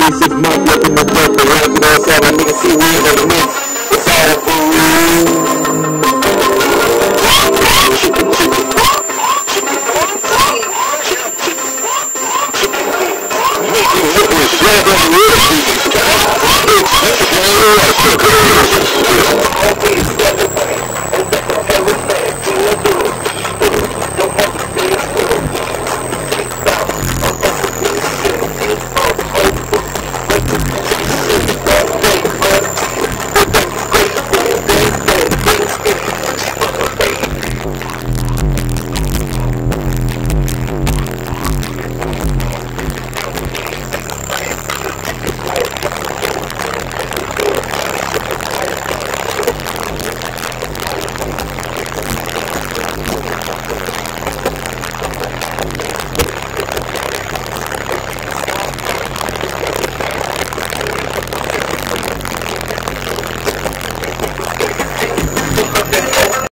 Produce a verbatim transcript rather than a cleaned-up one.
six months left in the book. The rest of us have a nigga see we in the mix. It's all for real.